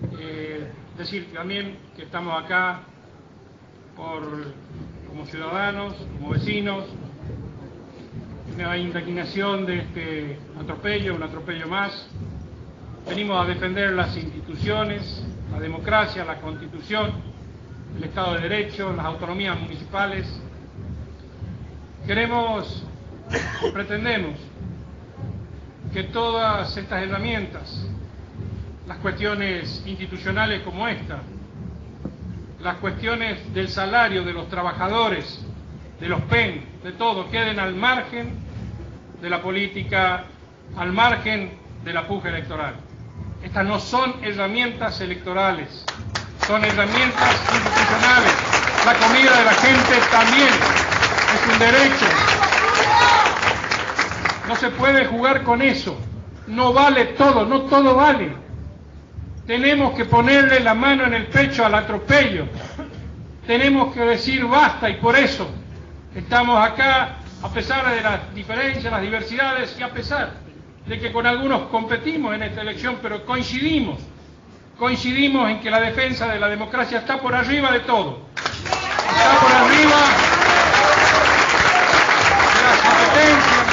Decir también que estamos acá como ciudadanos, como vecinos, una indignación de este atropello, un atropello más. Venimos a defender las instituciones, la democracia, la Constitución, el Estado de Derecho, las autonomías municipales. Pretendemos que todas estas herramientas, las cuestiones institucionales como esta, las cuestiones del salario de los trabajadores, de los PEN, de todo, queden al margen de la política, al margen de la puja electoral. Estas no son herramientas electorales, son herramientas institucionales. La comida de la gente también es un derecho. No se puede jugar con eso. No vale todo, no todo vale. Tenemos que ponerle la mano en el pecho al atropello. Tenemos que decir basta, y por eso estamos acá, a pesar de las diferencias, las diversidades, y a pesar de que con algunos competimos en esta elección, pero coincidimos en que la defensa de la democracia está por arriba de todo. Está por arriba de las competencias.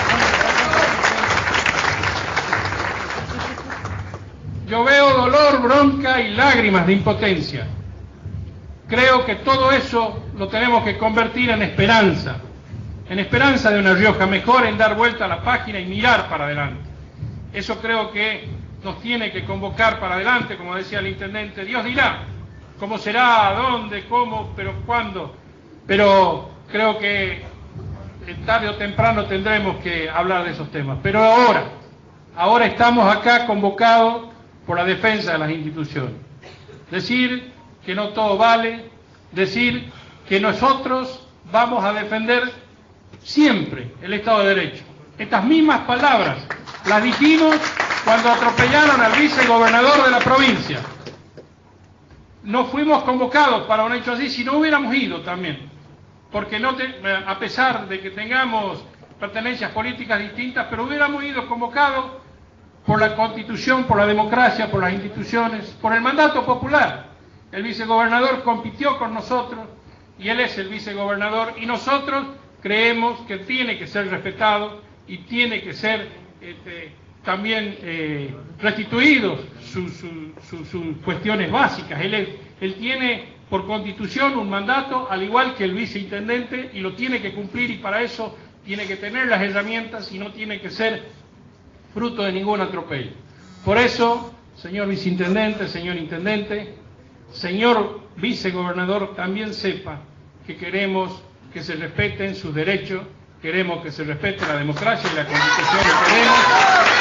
Yo veo dolor, bronca y lágrimas de impotencia. Creo que todo eso lo tenemos que convertir en esperanza de una Rioja mejor, en dar vuelta a la página y mirar para adelante. Eso creo que nos tiene que convocar para adelante, como decía el intendente. Dios dirá cómo será, dónde, cómo, pero cuándo. Pero creo que tarde o temprano tendremos que hablar de esos temas. Pero ahora estamos acá convocados por la defensa de las instituciones. Decir que no todo vale, decir que nosotros vamos a defender siempre el Estado de Derecho. Estas mismas palabras las dijimos cuando atropellaron al vicegobernador de la provincia. No fuimos convocados para un hecho así, si no hubiéramos ido también, porque a pesar de que tengamos pertenencias políticas distintas, pero hubiéramos ido convocados por la Constitución, por la democracia, por las instituciones, por el mandato popular. El vicegobernador compitió con nosotros y él es el vicegobernador, y nosotros creemos que tiene que ser respetado y tiene que ser también restituidos sus cuestiones básicas. Él tiene por Constitución un mandato al igual que el viceintendente, y lo tiene que cumplir, y para eso tiene que tener las herramientas y no tiene que ser fruto de ningún atropello. Por eso, señor viceintendente, señor intendente, señor vicegobernador, también sepa que queremos que se respeten sus derechos, queremos que se respete la democracia y la Constitución, y queremos